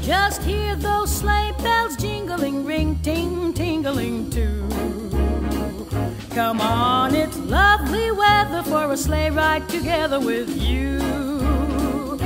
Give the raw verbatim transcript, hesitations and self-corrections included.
Just hear those sleigh bells jingling, ring, ting, tingling too. Come on, it's lovely weather for a sleigh ride together with you.